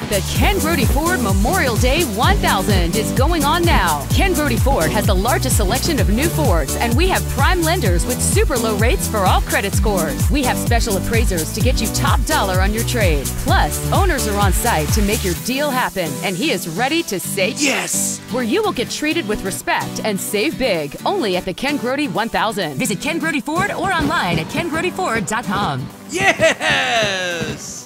The Ken Grody Ford Memorial Day 1000 is going on now. Ken Grody Ford has the largest selection of new Fords, and we have prime lenders with super low rates for all credit scores. We have special appraisers to get you top dollar on your trade. Plus, owners are on site to make your deal happen, and he is ready to say yes, where you will get treated with respect and save big, only at the Ken Grody 1000. Visit Ken Grody Ford or online at KenGrodyFord.com. Yes!